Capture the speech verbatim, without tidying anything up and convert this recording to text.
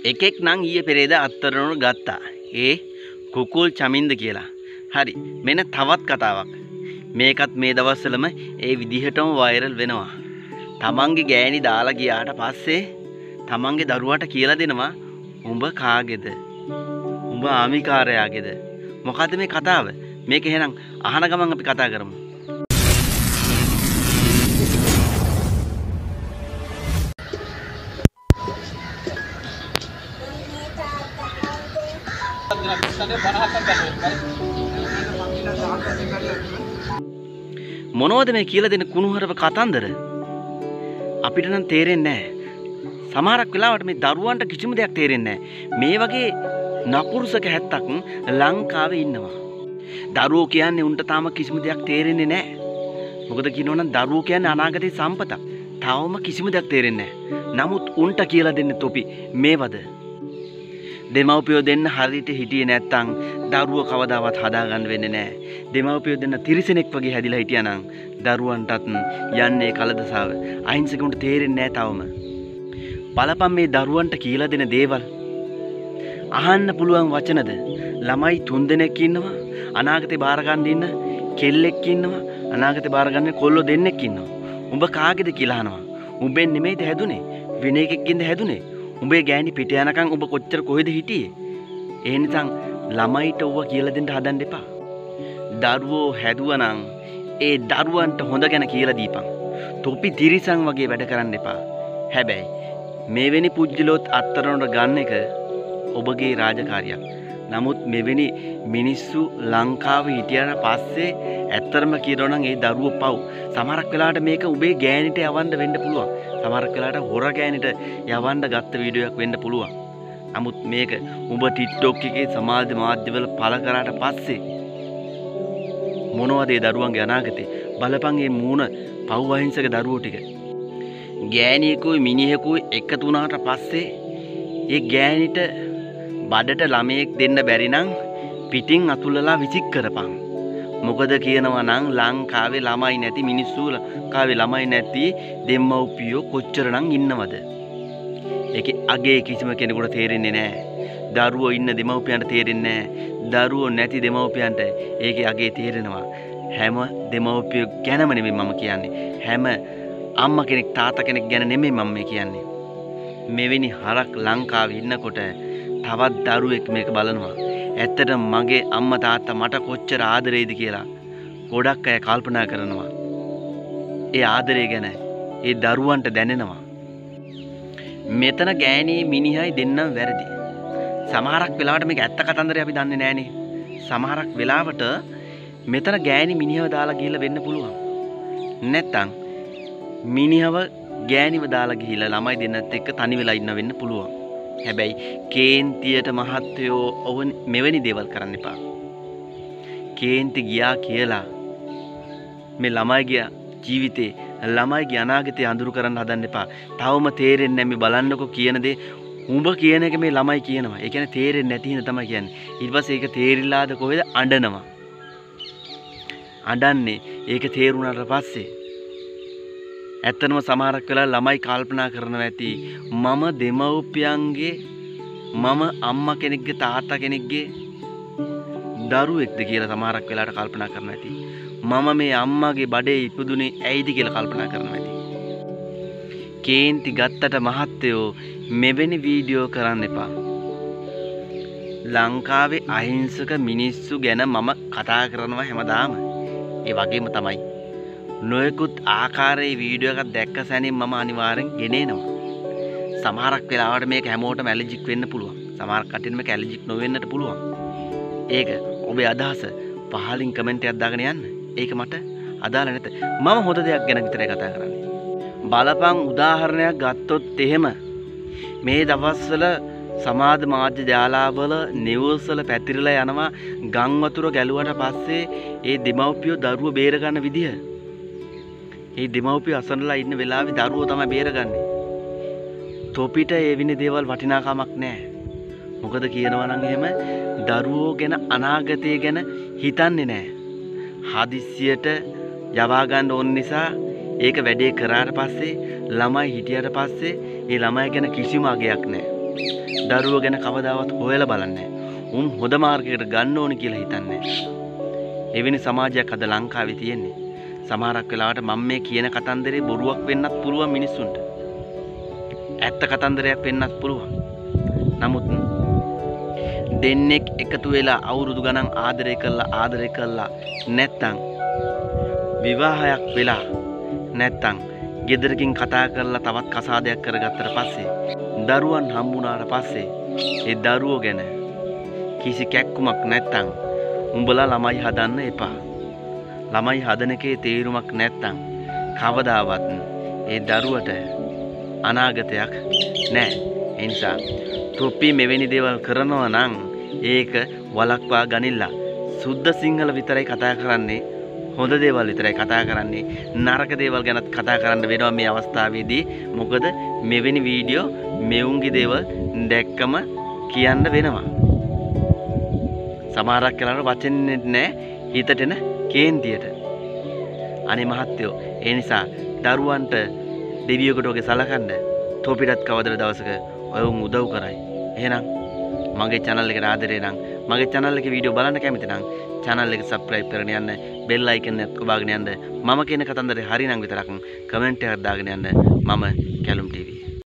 එකෙක් නම් ඊයේ පෙරේද අත්තරණු ගත්තා. ඒ කුකුල් චමින්ද කියලා. හරි. මෙන්න තවත් කතාවක්. මේකත් මේ දවස්වලම ඒ විදිහටම වෛරල් වෙනවා. තමන්ගේ ගෑණි දාලා ගියාට පස්සේ තමන්ගේ දරුවාට කියලා දෙනවා උඹ කාගේද? උඹ ආමිකාරයාගේද? මොකද්ද මේ කතාව? මේක එහෙනම් අහන ගමන් අපි කතා කරමු. මොනවද මේ කියලා දෙන කුණුහරුප කතන්දර? අපිට නම් තේරෙන්නේ නැහැ. සමහරක් වෙලාවට මේ දරුවන්ට කිසිම දෙයක් තේරෙන්නේ නැහැ. මේ වගේ නපුරුසක හැත්තක් ලංකාවේ ඉන්නවා. දරුවෝ කියන්නේ උන්ට තාම කිසිම දෙයක් තේරෙන්නේ නැහැ. මොකද කියනවනම් දරුවෝ කියන්නේ අනාගතේ සම්පතක්. තාම කිසිම දෙයක් තේරෙන්නේ නැහැ. නමුත් උන්ට කියලා දෙන්නේ තොපි මේවද? දෙමව්පියෝ දෙන්න හරියට හිටියේ නැත්තම් දරුවෝ කවදාවත් හදාගන්න වෙන්නේ නැහැ. දෙමව්පියෝ දෙන්න තිරිසනෙක් වගේ හැදිලා හිටියානම් දරුවන්ටත් යන්නේ කලදසාව. අහිංසකුන්ට තේරෙන්නේ නැහැ තවම. බලපන් මේ දරුවන්ට කියලා දෙන දේවල්. අහන්න පුළුවන් වචනද? ළමයි තුන් දෙනෙක් ඉන්නවා. අනාගතේ බාර ගන්න ඉන්න කෙල්ලෙක් ඉන්නවා. අනාගතේ බාර ගන්න කොල්ලෝ දෙන්නෙක් ඉන්නවා. උඹ කාගේද කියලා අහනවා. උඹෙන් නෙමෙයිද හැදුනේ? වෙන එකකින්ද හැදුනේ? උඹේ ගෑණි පිට යනකම් උඹ කොච්චර කොහෙද හිටියේ? ඒ නිසාන් ළමයිට ඔව කියලා දෙන්න හදන්න එපා. දරුවෝ හැදුවනම් ඒ දරුවන්ට හොඳ ගැන කියලා දීපන්. තොපි තිරිසන් වගේ වැඩ කරන්න එපා. හැබැයි මෙවැනි පුජ්‍යලොත් අත්තරනට ගන්න එක ඔබගේ රාජකාරියක්. නමුත් මෙවැනි මිනිස්සු ලංකාවේ හිටියට පස්සේ ඇත්තරම කියනවා නම් ඒ දරුවෝ පව්. සමහරක් වෙලාවට මේක උඹේ ගෑණිට යවන්න වෙන්න පුළුවන්. සමහරක් වෙලාවට හොර ගෑණිට යවන්න ගත්ත වීඩියෝ එකක් වෙන්න පුළුවන්. නමුත් මේක උඹ TikTok එකේ සමාජ මාධ්‍යවල පළ කරාට පස්සේ මොනවද ඒ දරුවන්ගේ අනාගතේ? බලපන් මේ මූණ පව් අහිංසක දරුවෝ ටික. ගෑණියෙකුයි මිනිහෙකුයි එකතු වුණාට පස්සේ ඒ ගෑණිට බඩට ළමයෙක් දෙන්න බැරි නම් පිටින් අතුල්ලලා විසික් කරපන්. මොකද කියනවා නම් ලංකාවේ ළමයි නැති මිනිස්සු ලංකාවේ ළමයි නැති දෙමව්පියෝ කොච්චරනම් ඉන්නවද? ඒකේ අගේ කිසිම කෙනෙකුට තේරෙන්නේ නැහැ. දරුවෝ ඉන්න දෙමව්පියන්ට තේරෙන්නේ නැහැ. දරුවෝ නැති දෙමව්පියන්ට ඒකේ අගේ තේරෙනවා. හැම දෙමව්පියෝ ගැනම නෙමෙයි මම කියන්නේ. හැම අම්මා කෙනෙක් තාත්තා කෙනෙක් ගැන නෙමෙයි මම මේ කියන්නේ. මෙවැනි හරක් ලංකාවේ ඉන්නකොට තවත් දරුවෙක් මේක බලනවා. ඇත්තටම මගේ අම්මා තාත්තා මට කොච්චර ආදරේද කියලා ගොඩක් අය කල්පනා කරනවා. ඒ ආදරය ගැන ඒ දරුවන්ට දැනෙනවා. මෙතන ගෑණි මිනිහයි දෙන්නම වැරදි. සමහරක් වෙලාවට මේක ඇත්ත කතන්දරය අපි දන්නේ නැහනේ. සමහරක් වෙලාවට මෙතන ගෑණි මිනිහව දාලා ගිහිල්ලා වෙන්න පුළුවන්. නැත්තම් මිනිහව ගෑණිව දාලා ගිහිල්ලා ළමයි දෙන්නත් එක්ක තනි වෙලා ඉන්න වෙන්න පුළුවන්. හැබැයි කේන්තියට මහත්යෝ ඔව මෙවැනි දේවල් කරන්න එපා. කේන්ති ගියා කියලා මේ ළමයිගේ ජීවිතේ ළමයිගේ අනාගතය අඳුරු කරන්න හදන්න එපා. තවම තේරෙන්නේ නැහැ මේ බලන්නකො කියන දේ. උඹ කියන එක මේ ළමයි කියනවා. ඒ කියන්නේ තේරෙන්නේ නැති හින්දා තමයි කියන්නේ. ඊට පස්සේ ඒක තේරිලාද කොහෙද අඬනවා. අඬන්නේ ඒක තේරුණාට පස්සේ. ඇත්තනම සමහරක් වෙලාවට ළමයි කල්පනා කරනවා ඇති මම දෙමව්පියන්ගේ මම අම්මා කෙනෙක්ගේ තාත්තා කෙනෙක්ගේ දරුවෙක්ද කියලා සමහරක් වෙලාවට කල්පනා කරනවා ඇති. මම මේ අම්මාගේ බඩේ ඉපදුනේ ඇයිද කියලා කල්පනා කරනවා ඇති. කේන්ති ගත්තට මහත්තයෝ මෙවැනි වීඩියෝ කරන්න එපා. ලංකාවේ අහිංසක මිනිස්සු ගැන මම කතා කරනවා හැමදාම. ඒ වගේම තමයි නොයෙකුත් ආකාරයේ වීඩියෝ එකක් දැක්ක සැනින් මම අනිවාර්යෙන් ගෙනෙනවා. සමහරක් වෙලාවට මේක හැමෝටම ඇලර්ජික් වෙන්න පුළුවන්. සමහර කටින් මේක ඇලර්ජික් නොවෙන්නට පුළුවන්. ඒක ඔබේ අදහස පහලින් කමෙන්ට් එකක් දාගෙන යන්න. ඒක මට අදාළ නැත. මම හොඳ දෙයක් ගැන විතරයි කතා කරන්නේ. බලපං උදාහරණයක් ගත්තොත් එහෙම මේ දවස්වල සමාජ මාධ්‍ය ජාලාවල නිවුස් වල පැතිරලා යනවා ගම් වතුර ගැලුවට පස්සේ ඒ දෙමව්පියෝ දරුවෝ බේර ගන්න විදිය. ඒ දෙමව්පියෝ අසනලා ඉන්න වෙලාවේ දරුවෝ තමයි බේරගන්නේ. තොපිට ඒ විනේ දේවල් වටිනාකමක් නැහැ. මොකද කියනවා නම් එහෙම දරුවෝ ගැන අනාගතය ගැන හිතන්නේ නැහැ. හදිස්සියට යවා ගන්න ඕන නිසා ඒක වැඩේ කරාට පස්සේ ළමයි හිටියට පස්සේ ඒ ළමයි ගැන කිසිම අගයක් නැහැ. දරුවෝ ගැන කවදාවත් හොයලා බලන්නේ උන් හොඳ මාර්ගයකට ගන්න ඕනි කියලා හිතන්නේ. එවැනි සමාජයක් අද ලංකාවේ තියෙන්නේ. සමහරක් වෙලාවට මම මේ කියන කතන්දරේ බොරුවක් වෙන්නත් පුළුවන් මිනිස්සුන්ට. ඇත්ත කතන්දරයක් වෙන්නත් පුළුවන්. නමුත් දෙන්නෙක් එකතු වෙලා අවුරුදු ගණන් ආදරය කළා ආදරය කළා නැත්තම් විවාහයක් වෙලා නැත්තම් ගෙදරකින් කතා කරලා තවත් කසාදයක් කරගත්තට පස්සේ දරුවන් හම්බුනාට පස්සේ ඒ දරුවෝ ගැන කිසි කැක්කුමක් නැත්තම් උඹලා ළමයි හදන්න එපා. ළමයි හදන එකේ තේරුමක් නැත්තම් කවදාවත් ඒ දරුවට අනාගතයක් නැහැ. ඒ නිසා තොප්පි මෙවැනි දේවල් කරනවා නම් ඒක වලක්වා ගනිලා. සුද්ධ සිංහල විතරයි කතා කරන්නේ. හොඳ දේවල් විතරයි කතා කරන්නේ. නරක දේවල් ගැනත් කතා කරන්න වෙනවා මේ අවස්ථාවේදී. මොකද මෙවැනි වීඩියෝ මෙවුන්ගේ දේවල් දැක්කම කියන්න වෙනවා. සමහරක් වෙලාවට වචනේ නැහැ හිතට එන කේන්තියට. අනේ මහත්තයෝ ඒ නිසා දරුවන්ට දෙවියෙකුට වගේ සලකන්න තොපිටත් කවදද දවසක ඔය උන් උදව් කරයි. එහෙනම් මගේ channel එකට ආදරේ නම් මගේ channel එකේ වීඩියෝ බලන්න කැමති නම් channel එක subscribe කරගෙන යන්න bell icon එක ඔබාගෙන යන්න මම කියන කතන්දරේ හරිනම් විතරක් comment එකක් දාගෙන යන්න මම කැලුම් ටීවී